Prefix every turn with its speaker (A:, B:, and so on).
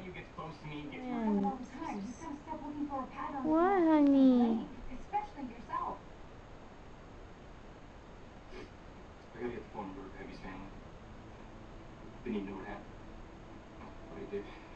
A: who gets close to me gets
B: Yeah.
A: hurt all the time. Just gotta stop looking for a pattern.
B: What, honey?
A: Especially yourself. I gotta get the phone number of Peggy's family. They need to know what happened. What he did.